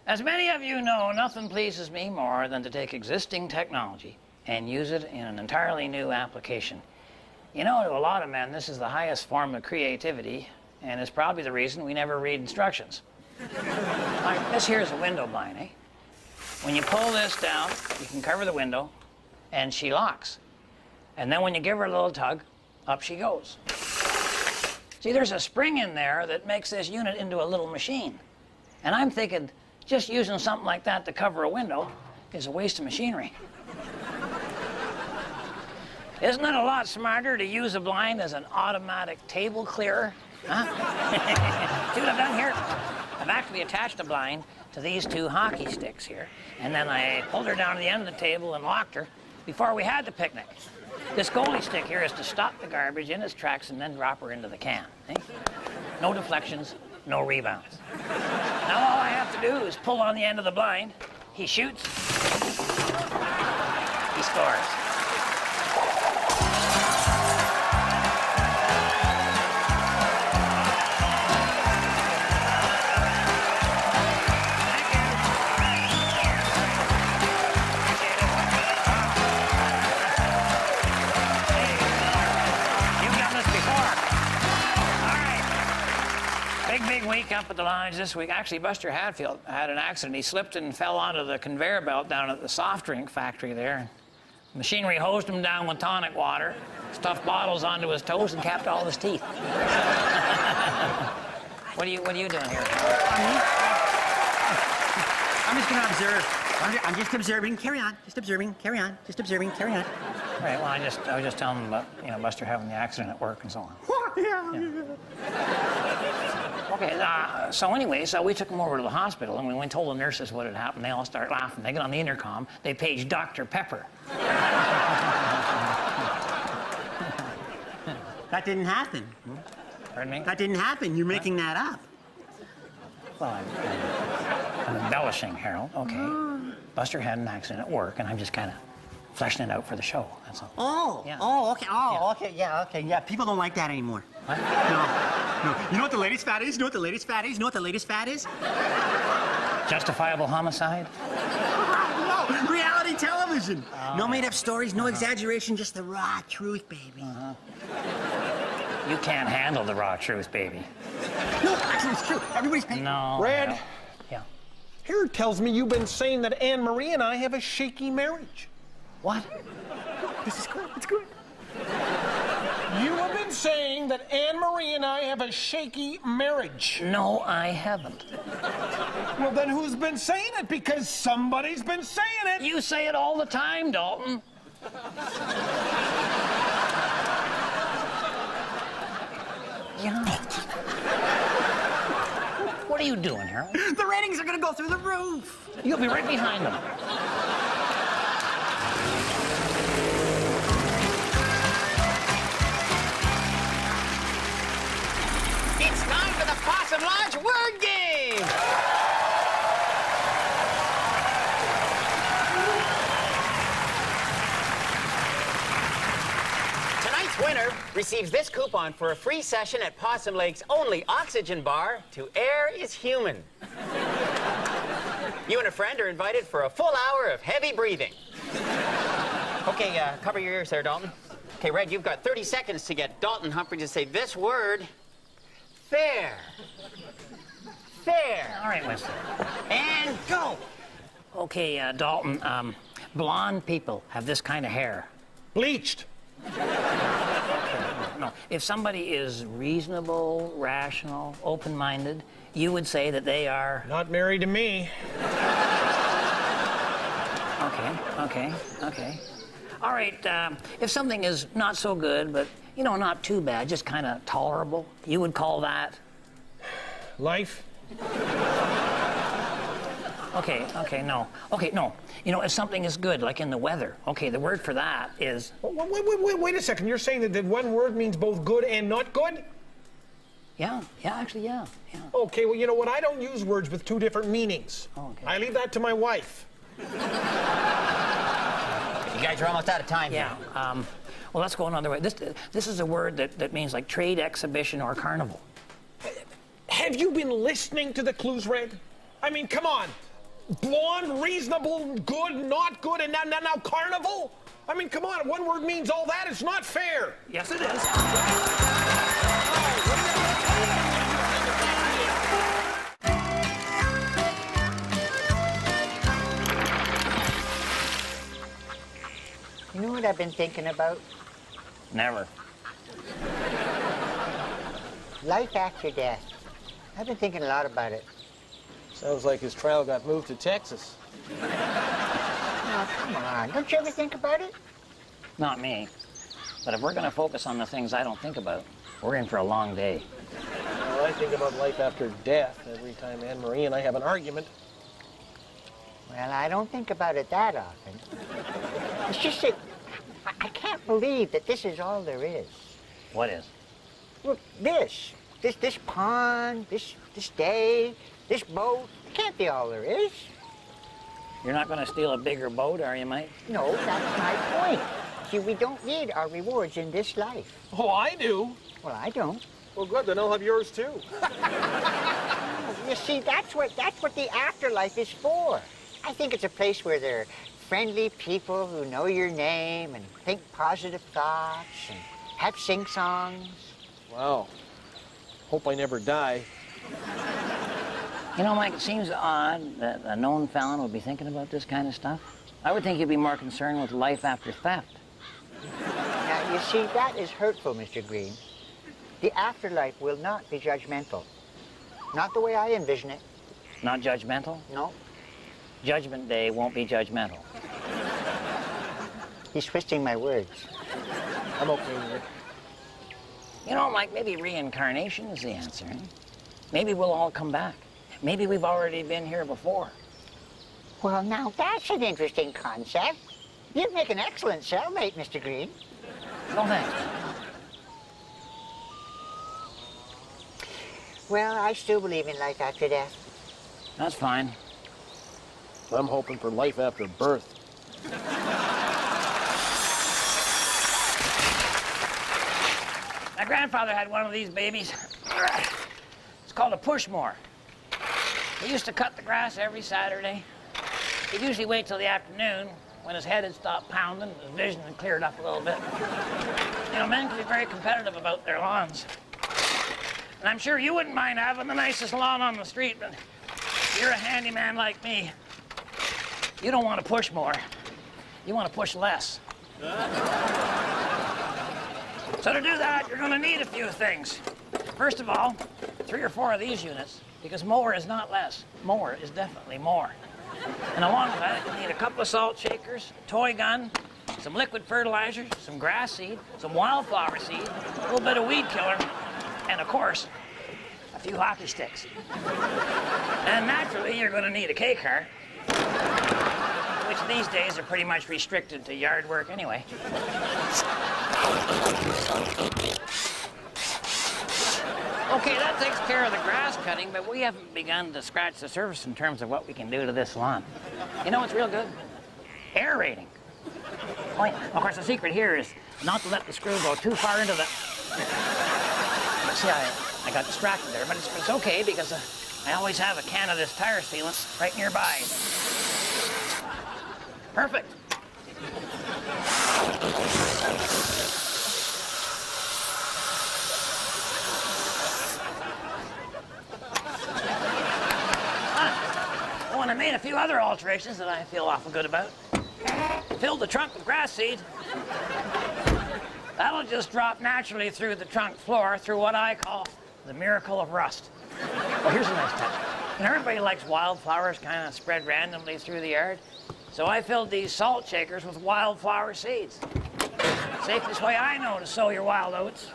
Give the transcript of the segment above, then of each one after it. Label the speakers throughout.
Speaker 1: As many of you know, nothing pleases me more than to take existing technology and use it in an entirely new application. You know, to a lot of men, this is the highest form of creativity, and it's probably the reason we never read instructions. Like, this here's a window blind, eh? When you pull this down, you can cover the window, and she locks. And then when you give her a little tug, up she goes. See, there's a spring in there that makes this unit into a little machine. And I'm thinking, just using something like that to cover a window is a waste of machinery. Isn't it a lot smarter to use a blind as an automatic table clearer? Huh? See what I've done here? I've actually attached a blind to these two hockey sticks here, and then I pulled her down to the end of the table and locked her before we had the picnic. This goalie stick here is to stop the garbage in its tracks and then drop her into the can. Eh? No deflections, no rebounds. Now all I have to do is pull on the end of the blind. He shoots. He scores. Big week up at the lodge this week. Actually, Buster Hatfield had an accident. He slipped and fell onto the conveyor belt down at the soft drink factory there. Machinery hosed him down with tonic water, stuffed bottles onto his toes, and capped all his teeth. What are you doing here?
Speaker 2: I'm just going to observe. I'm just observing. Carry on. Just observing. Carry on. Just observing. Carry on.
Speaker 1: Right. Well, I was just telling him about, Buster having the accident at work and so on.
Speaker 2: Yeah.
Speaker 1: Okay, so we took him over to the hospital, and we told the nurses what had happened. They all start laughing. They get on the intercom. They page Dr. Pepper.
Speaker 2: That didn't happen.
Speaker 1: Pardon me?
Speaker 2: That didn't happen. You're making that up.
Speaker 1: Well, I'm embellishing, Harold. Okay. Buster had an accident at work, and I'm just kind of fleshing it out for the show. That's all.
Speaker 2: Oh.
Speaker 1: Yeah.
Speaker 2: Oh. Okay. Oh.
Speaker 1: Yeah.
Speaker 2: Okay. Yeah. Okay. Yeah. People don't like that anymore.
Speaker 1: What?
Speaker 2: No. You know what the latest fad is? You know what the latest fad is? You know what the latest fad is?
Speaker 1: Justifiable homicide?
Speaker 2: No. Reality television. Oh. No made-up stories. No exaggeration. Just the raw truth, baby.
Speaker 1: You can't handle the raw truth, baby.
Speaker 2: No, actually, it's true. Everybody's paying.
Speaker 1: No.
Speaker 3: Red.
Speaker 1: No. Yeah.
Speaker 3: Harold tells me you've been saying that Anne Marie and I have a shaky marriage.
Speaker 1: What?
Speaker 2: This is good. It's good.
Speaker 3: You have been saying that Anne Marie and I have a shaky marriage.
Speaker 1: No, I haven't.
Speaker 3: Well, then who's been saying it? Because somebody's been saying it.
Speaker 1: You say it all the time, Dalton. What are you doing, Harold?
Speaker 2: The ratings are going to go through the roof.
Speaker 1: You'll be right behind them.
Speaker 4: It's time for the Possum Lodge word game! Tonight's winner receives this coupon for a free session at Possum Lake's only oxygen bar, To Air is Human. You and a friend are invited for a full hour of heavy breathing. Okay, cover your ears there, Dalton. Okay, Red, you've got 30 seconds to get Dalton Humphrey to say this word. Fair. Fair.
Speaker 1: All right, Winston.
Speaker 4: And go.
Speaker 1: Okay, Dalton, blonde people have this kind of hair.
Speaker 3: Bleached.
Speaker 1: No, if somebody is reasonable, rational, open-minded, you would say that they are...
Speaker 3: Not married to me.
Speaker 1: Okay. All right, if something is not so good, but, not too bad, just kind of tolerable, you would call that...
Speaker 3: Life.
Speaker 1: Okay, no. If something is good, like in the weather, okay, the word for that is...
Speaker 3: Wait a second. You're saying that one word means both good and not good?
Speaker 1: Yeah.
Speaker 3: Okay, well, you know what? I don't use words with two different meanings.
Speaker 1: Okay.
Speaker 3: I leave that to my wife.
Speaker 4: You guys are almost out of time.
Speaker 1: Yeah, well, let's go another way. This is a word that means like trade exhibition or carnival.
Speaker 3: Have you been listening to the clues, Red? I mean, come on. blonde, reasonable, good, not good, and now carnival? I mean, come on, one word means all that. It's not fair.
Speaker 1: Yes, it is.
Speaker 5: You know what I've been thinking about?
Speaker 1: Never.
Speaker 5: Life after death. I've been thinking a lot about it.
Speaker 3: Sounds like his trial got moved to Texas.
Speaker 5: Oh, come on. Don't you ever think about it?
Speaker 1: Not me. But if we're going to focus on the things I don't think about, we're in for a long day.
Speaker 3: Well, I think about life after death every time Anne Marie and I have an argument.
Speaker 5: Well, I don't think about it that often. It's just that I can't believe that this is all there is.
Speaker 1: What is?
Speaker 5: Well, this pond, this day, this boat, it can't be all there is.
Speaker 1: You're not going to steal a bigger boat, are you, Mike?
Speaker 5: No, that's my point. See, we don't need our rewards in this life.
Speaker 3: Oh, I do.
Speaker 5: Well, I don't.
Speaker 3: Well, good, then I'll have yours too.
Speaker 5: You see, that's what the afterlife is for. I think it's a place where there are friendly people who know your name and think positive thoughts and have sing-songs.
Speaker 3: Wow. Hope I never die.
Speaker 1: You know, Mike, it seems odd that a known felon would be thinking about this kind of stuff. I would think you'd be more concerned with life after theft.
Speaker 5: Now, you see, that is hurtful, Mr. Green. The afterlife will not be judgmental. Not the way I envision it.
Speaker 1: Not judgmental?
Speaker 5: No.
Speaker 1: Judgment Day won't be judgmental.
Speaker 5: He's twisting my words.
Speaker 3: I'm okay with it.
Speaker 1: You know, Mike, maybe reincarnation is the answer. Eh? Maybe we'll all come back. Maybe we've already been here before.
Speaker 5: Well, now, that's an interesting concept. You'd make an excellent cellmate, Mr. Green.
Speaker 1: No thanks.
Speaker 5: Well, I still believe in life after death.
Speaker 1: That's fine.
Speaker 3: I'm hoping for life after birth.
Speaker 1: My grandfather had one of these babies. It's called a pushmore. He used to cut the grass every Saturday. He'd usually wait till the afternoon when his head had stopped pounding and his vision had cleared up a little bit. You know, men can be very competitive about their lawns. And I'm sure you wouldn't mind having the nicest lawn on the street, but if you're a handyman like me, you don't want to push more. You want to push less. So to do that, you're going to need a few things. First of all, 3 or 4 of these units, because more is not less. More is definitely more. And along with that, you need a couple of salt shakers, a toy gun, some liquid fertilizer, some grass seed, some wildflower seed, a little bit of weed killer, and of course, a few hockey sticks. And naturally, you're going to need a K-car, which these days are pretty much restricted to yard work anyway. Okay, that takes care of the grass cutting, but we haven't begun to scratch the surface in terms of what we can do to this lawn. You know what's real good? Aerating. Oh, yeah. Of course, the secret here is not to let the screw go too far into the... See, I got distracted there, but it's okay because I always have a can of this tire sealant right nearby. Perfect. Oh, and I made a few other alterations that I feel awful good about. Filled the trunk with grass seed. That'll just drop naturally through the trunk floor through what I call the miracle of rust. Oh, here's a nice touch. And everybody likes wildflowers kind of spread randomly through the yard. So I filled these salt shakers with wildflower seeds. Safest way I know to sow your wild oats.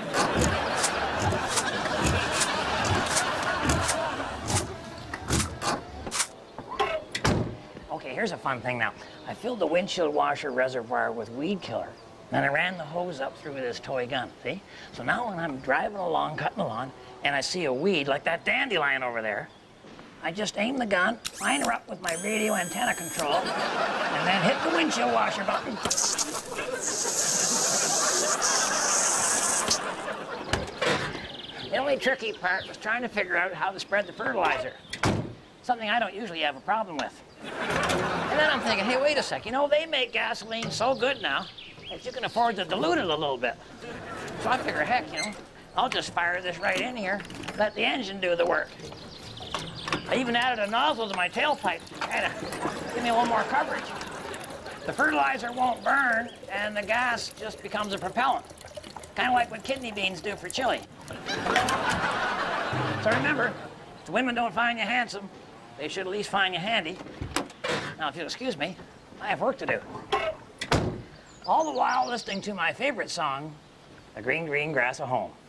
Speaker 1: Okay, here's a fun thing now. I filled the windshield washer reservoir with weed killer. Then I ran the hose up through this toy gun, see? So now when I'm driving along, cutting the lawn, and I see a weed like that dandelion over there, I just aim the gun, line her up with my radio antenna control, and then hit the windshield washer button. The only tricky part was trying to figure out how to spread the fertilizer. something I don't usually have a problem with. And then I'm thinking, hey, wait a sec, you know, they make gasoline so good now that you can afford to dilute it a little bit. So I figure, heck, you know, I'll just fire this right in here, let the engine do the work. I even added a nozzle to my tailpipe, kind of give me a little more coverage. The fertilizer won't burn, and the gas just becomes a propellant. Kind of like what kidney beans do for chili. So remember, if women don't find you handsome, they should at least find you handy. Now, if you'll excuse me, I have work to do. All the while listening to my favorite song, The Green, Green Grass of Home.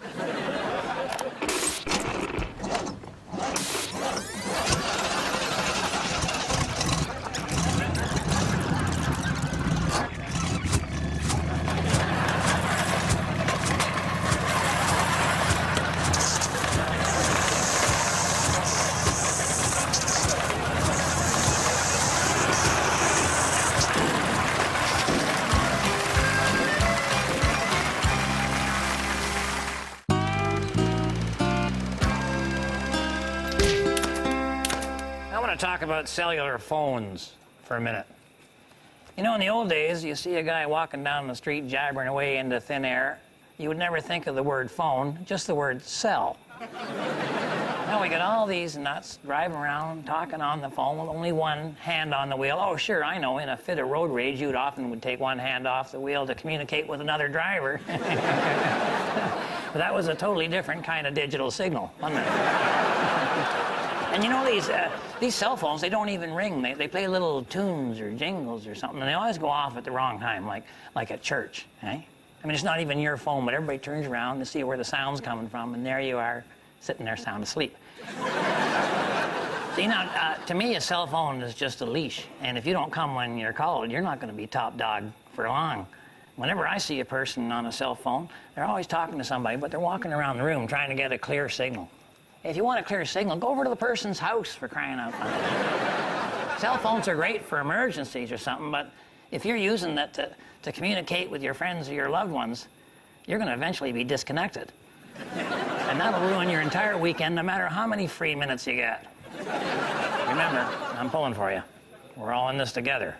Speaker 1: Talk about cellular phones for a minute. You know, in the old days, you see a guy walking down the street jabbering away into thin air. You would never think of the word phone, just the word cell. Now we got all these nuts driving around, talking on the phone with only one hand on the wheel. Oh, sure, I know, in a fit of road rage, you'd often would take one hand off the wheel to communicate with another driver. But that was a totally different kind of digital signal, wasn't it? And you know, these cell phones, they don't even ring. They play little tunes or jingles or something, and they always go off at the wrong time, like at church, eh? I mean, it's not even your phone, but everybody turns around to see where the sound's coming from, and there you are, sitting there sound asleep. See, now, to me, a cell phone is just a leash, and if you don't come when you're called, you're not going to be top dog for long. Whenever I see a person on a cell phone, they're always talking to somebody, but they're walking around the room trying to get a clear signal. If you want a clear signal, go over to the person's house, for crying out loud. Cell phones are great for emergencies or something, but if you're using that to communicate with your friends or your loved ones, you're going to eventually be disconnected. And that'll ruin your entire weekend, no matter how many free minutes you get. Remember, I'm pulling for you. We're all in this together.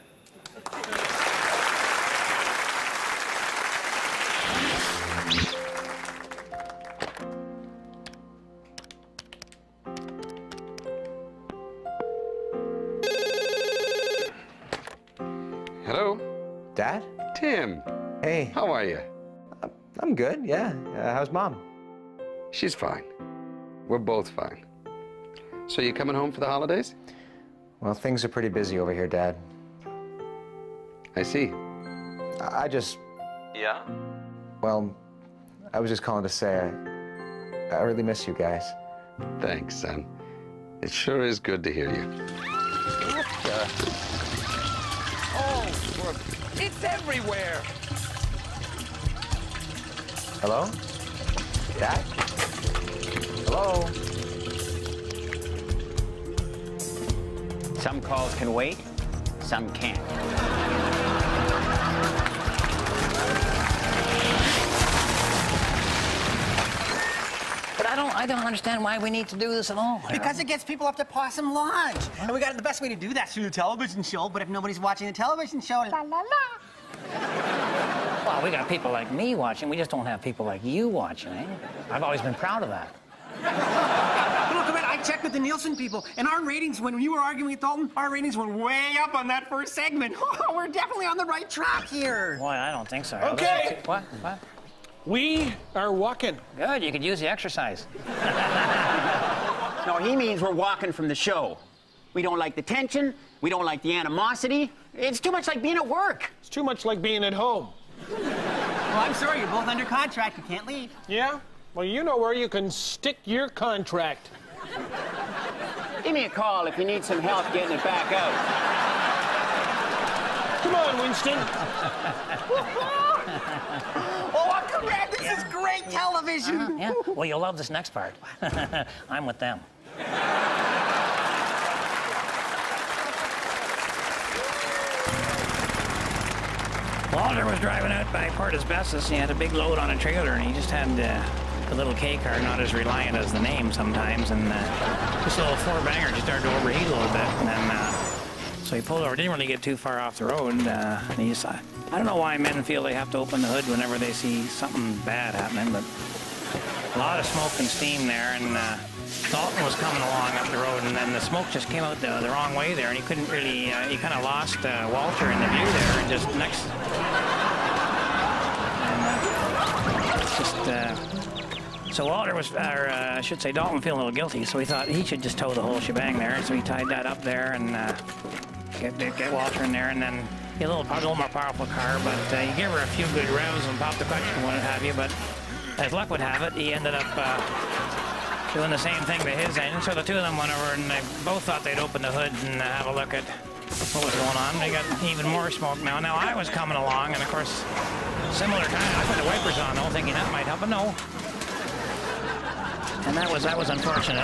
Speaker 6: Hello?
Speaker 7: Dad?
Speaker 6: Tim.
Speaker 7: Hey.
Speaker 6: How are you?
Speaker 7: I'm good, yeah. How's Mom?
Speaker 6: She's fine. We're both fine. So you coming home for the holidays?
Speaker 7: Well, things are pretty busy over here, Dad.
Speaker 6: I see.
Speaker 7: I just...
Speaker 6: Yeah?
Speaker 7: Well, I was just calling to say I really miss you guys.
Speaker 6: Thanks, son. It sure is good to hear you.
Speaker 3: Oh, it's everywhere.
Speaker 7: Hello? Dad? Hello?
Speaker 4: Some calls can wait, some can't.
Speaker 1: But I don't understand why we need to do this at all.
Speaker 2: Because it gets people up to Possum Lodge. And we got the best way to do that through the television show, but if nobody's watching the television show, la la la.
Speaker 1: Well, we got people like me watching. We just don't have people like you watching, eh? I've always been proud of that.
Speaker 2: Look, I checked with the Nielsen people, and our ratings, when you were arguing with Dalton, our ratings went way up on that first segment. We're definitely on the right track here.
Speaker 1: Boy, I don't think so.
Speaker 3: Okay.
Speaker 1: What?
Speaker 3: We are walking.
Speaker 1: Good, you could use the exercise.
Speaker 4: No, he means we're walking from the show. We don't like the tension. We don't like the animosity. It's too much like being at work.
Speaker 3: It's too much like being at home.
Speaker 2: Well, I'm sorry, you're both under contract. You can't leave.
Speaker 3: Yeah? Well, you know where you can stick your contract.
Speaker 4: Give me a call if you need some help getting it back out.
Speaker 3: Come on, Winston.
Speaker 2: Oh, congrats! This is great television.
Speaker 1: Yeah? Well, you'll love this next part. I'm with them. Walter was driving out by Port Asbestos. He had a big load on a trailer, and he just had the little K car not as reliant as the name sometimes, and this little four-banger just started to overheat a little bit, and then so he pulled over. Didn't really get too far off the road, and he's, I don't know why men feel they have to open the hood whenever they see something bad happening, but a lot of smoke and steam there, and Dalton was coming along up the road, and then the smoke just came out the wrong way there, and he couldn't really, he kind of lost Walter in the view there, and just next, and it's just, so Walter was, or I should say Dalton, feeling a little guilty, so he thought he should just tow the whole shebang there, so he tied that up there, and get Walter in there, and then get a little more powerful car, but you give her a few good revs and pop the clutch and what have you, but as luck would have it, he ended up doing the same thing to his engine. So the two of them went over, and they both thought they'd open the hood and have a look at what was going on. They got even more smoke now. Now I was coming along, and of course, similar kind. I put the wipers on, though, thinking that might help, but no. And that was unfortunate.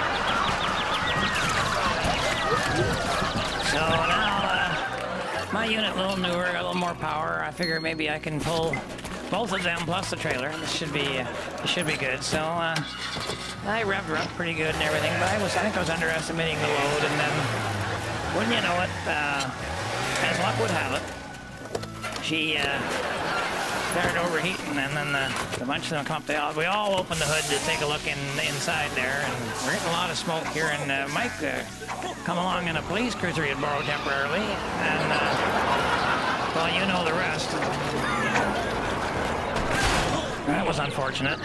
Speaker 1: So now my unit a little newer, got a little more power. I figure maybe I can pull both of them plus the trailer. This should be good. So I revved her up pretty good and everything, but I think I was underestimating the load, and then wouldn't you know it, as luck would have it, she started overheating, and then a bunch of them come up. We all opened the hood to take a look inside there, and we're getting a lot of smoke here. And Mike come along in a police cruiser he had borrowed temporarily, and well, you know the rest. That was unfortunate.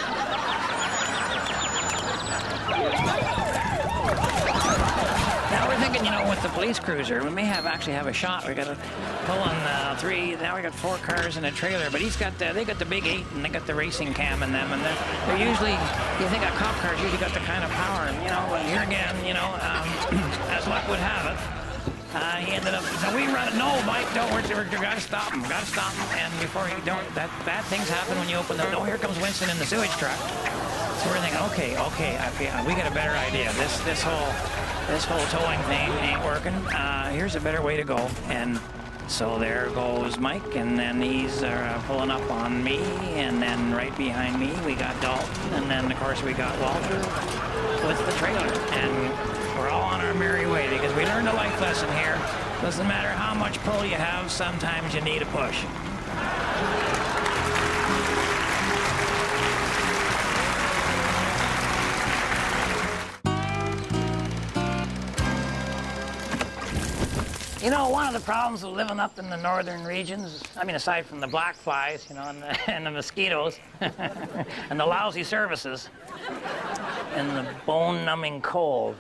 Speaker 1: Now we're thinking, you know, with the police cruiser, we may actually have a shot. We got to pull on three. Now we got 4 cars and a trailer, but he's got they got the big 8 and they got the racing cam in them, and they're usually, you think a cop car's usually got the kind of power, and you know, but here again, you know, as luck would have it. He ended up, so we run, no, Mike, don't, we gotta stop him, and before he don't, bad things happen when you open the, oh, here comes Winston in the sewage truck. So we're thinking, okay, we got a better idea. This whole towing thing ain't working. Here's a better way to go. And so there goes Mike, and then he's pulling up on me, and then right behind me we got Dalton, and then of course we got Walter with the trailer. And we're all on our merry way, because we learned a life lesson here. Doesn't matter how much pull you have, sometimes you need a push. You know, one of the problems of living up in the northern regions, I mean, aside from the black flies, you know, and the mosquitoes, and the lousy services, and the bone-numbing cold,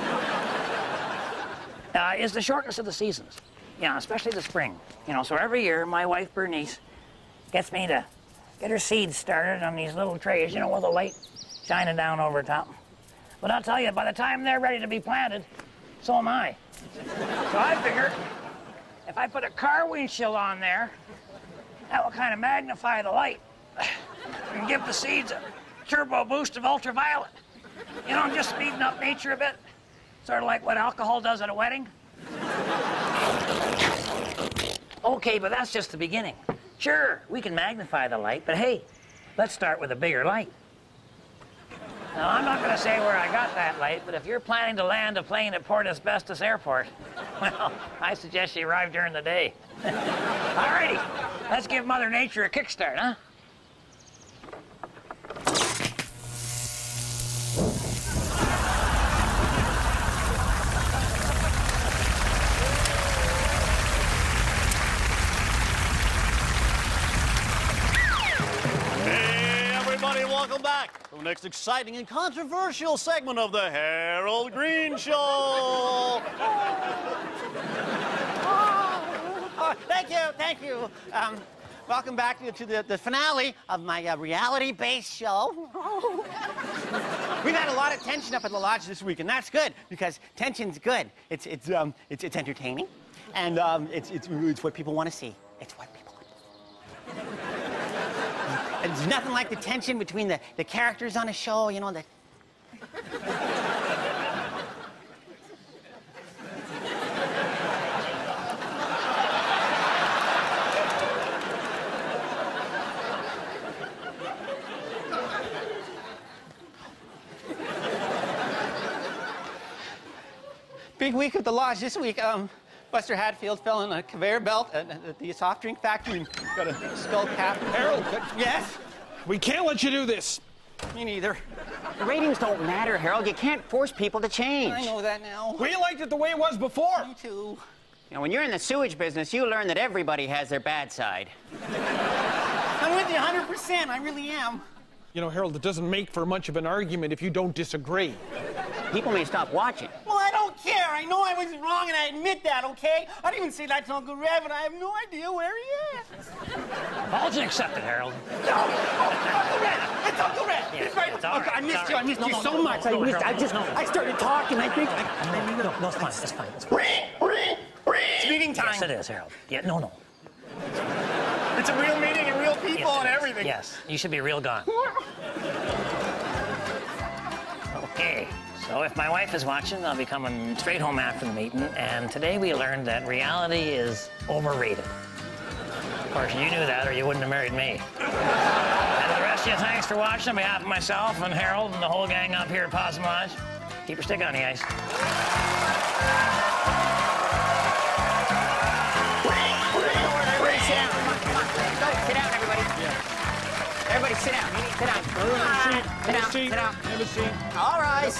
Speaker 1: is the shortness of the seasons. Yeah, especially the spring. You know, so every year, my wife, Bernice, gets me to get her seeds started on these little trays, you know, with the light shining down over top. But I'll tell you, by the time they're ready to be planted, so am I. So I figure, if I put a car windshield on there, that will kind of magnify the light and give the seeds a turbo boost of ultraviolet. You know, just speeding up nature a bit. Sort of like what alcohol does at a wedding. Okay, but that's just the beginning. Sure, we can magnify the light, but hey, let's start with a bigger light. Now, I'm not going to say where I got that light, but if you're planning to land a plane at Port Asbestos Airport, well, I suggest you arrive during the day. All righty, let's give Mother Nature a kickstart, huh?
Speaker 8: Welcome back to the next exciting and controversial segment of the Harold Green Show.
Speaker 5: Thank you. Welcome back to the finale of my reality-based show. We've had a lot of tension up at the lodge this week, and that's good, because tension's good. It's entertaining, and it's what people want to see. It's what people want to see. And there's nothing like the tension between the characters on a show, you know, that.
Speaker 2: Big week at the lodge this week. Buster Hatfield fell in a conveyor belt at the soft drink factory and got a skull cap.
Speaker 3: Harold,
Speaker 2: Yes?
Speaker 3: we can't let you do this.
Speaker 2: Me neither.
Speaker 4: The ratings don't matter, Harold. You can't force people to change.
Speaker 2: I know that now.
Speaker 3: We liked it the way it was before.
Speaker 2: Me too.
Speaker 4: You know, when you're in the sewage business, you learn that everybody has their bad side.
Speaker 2: I'm with you 100%. I really am.
Speaker 3: You know, Harold, it doesn't make for much of an argument if you don't disagree.
Speaker 4: People may stop watching.
Speaker 2: Well, I don't care. I know I was wrong, and I admit that, okay? I didn't even say that's Uncle Red, but I have no idea where he is.
Speaker 1: Apology accepted, Harold.
Speaker 2: No, Uncle Red. It's Uncle Red.
Speaker 1: Yeah,
Speaker 2: He's right.
Speaker 1: it's all
Speaker 2: Uncle,
Speaker 1: right,
Speaker 2: I missed
Speaker 1: it's
Speaker 2: you.
Speaker 1: all
Speaker 2: I missed
Speaker 1: right.
Speaker 2: you
Speaker 1: No,
Speaker 2: so
Speaker 1: no,
Speaker 2: much.
Speaker 1: no,
Speaker 2: I started talking. I think.
Speaker 1: No, it's fine. It's fine. It's fine.
Speaker 2: It's meeting time.
Speaker 1: Yes, it is, Harold. Yeah, no.
Speaker 2: It's a real meeting and real people
Speaker 1: Yes,
Speaker 2: and
Speaker 1: it is.
Speaker 2: everything.
Speaker 1: Yes, you should be real gone. Okay, so if my wife is watching, I'll be coming straight home after the meeting, and today we learned that reality is overrated. Of course, you knew that or you wouldn't have married me. And to the rest of you, thanks for watching on behalf of myself and Harold and the whole gang up here at Possum Lodge. Keep your stick on the ice.
Speaker 4: Everybody sit down. Come on. Sit down, everybody. Everybody sit down. Sit down. Sit down.
Speaker 3: Have a seat.
Speaker 4: All rise.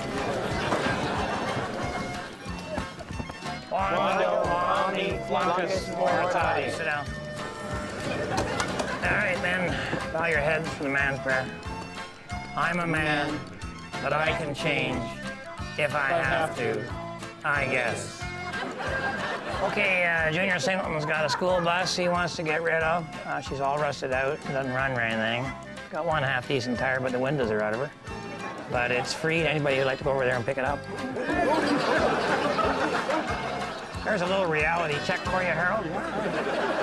Speaker 1: Quando, Omni, Flunkus, Moritati. Sit down. All right, men. Bow your heads for the man's prayer. I'm a man, but I can change if I have to, I guess. Okay, Junior Singleton's got a school bus he wants to get rid of. She's all rusted out, doesn't run or anything. Got one half-decent tire, but the windows are out of her. But it's free to anybody who'd like to go over there and pick it up. There's a little reality check for you, Harold.